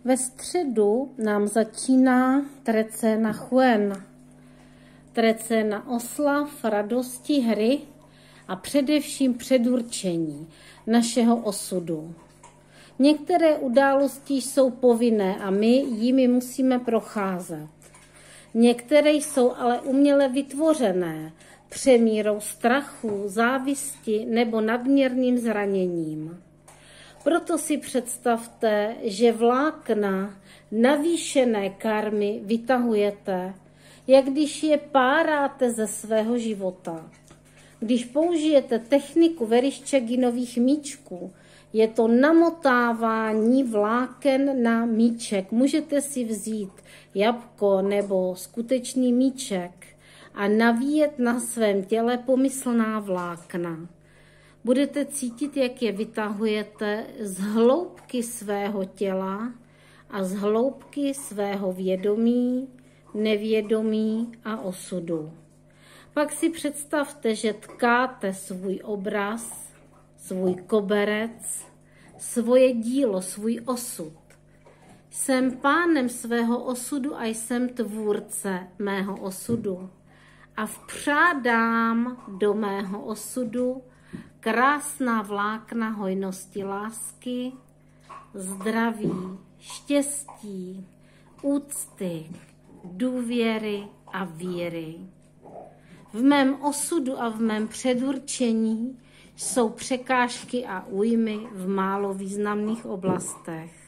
Ve středu nám začíná trecéna chuen. Trecéna oslav, radosti, hry a především předurčení našeho osudu. Některé události jsou povinné a my jimi musíme procházet. Některé jsou ale uměle vytvořené přemírou strachu, závisti nebo nadměrným zraněním. Proto si představte, že vlákna navýšené karmy vytahujete, jak když je páráte ze svého života. Když použijete techniku veriščaginových míčků, je to namotávání vláken na míček. Můžete si vzít jabko nebo skutečný míček a navíjet na svém těle pomyslná vlákna. Budete cítit, jak je vytahujete z hloubky svého těla a z hloubky svého vědomí, nevědomí a osudu. Pak si představte, že tkáte svůj obraz, svůj koberec, svoje dílo, svůj osud. Jsem pánem svého osudu a jsem tvůrce mého osudu. A vpřádám do mého osudu krásná vlákna hojnosti lásky, zdraví, štěstí, úcty, důvěry a víry. V mém osudu a v mém předurčení jsou překážky a újmy v málo významných oblastech.